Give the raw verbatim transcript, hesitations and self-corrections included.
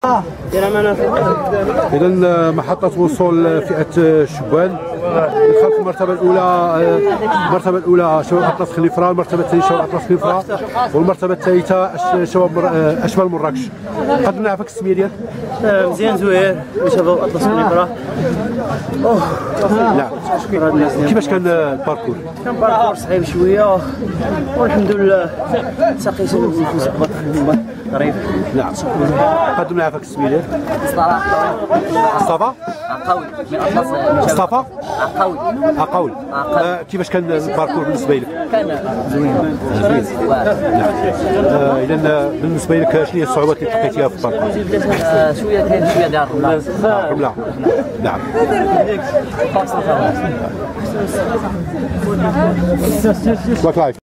إذا محطة وصول فئة الشبان دخلت المرتبة الأولى، المرتبة الأولى شباب أطلس خليفرة، المرتبة الثانية شباب أطلس خليفرة، والمرتبة الثالثة شباب أشبال مراكش. قدمنا عفاك السمية ديالك؟ مزيان زوير وشباب أطلس خليفرة. أوه نعم. كيفاش كان الباركور؟ كان باركور صعيب شوية والحمد لله ساقيت النفوس ظريف. نعم. قدمنا عفاك السمية ديالك؟ مصطفى؟ عقاوي من أطلس. مصطفى؟ عقاوي. عقاول. آه كيفاش كان الباركور بالنسبة لك؟ كان زوين. زوين. نعم. آه إذا بالنسبة لك شنو هي الصعوبات اللي لقيتيها في الباركور؟ آه شوية كاين شوية ديال الرملة. الرملة. نعم. Work life.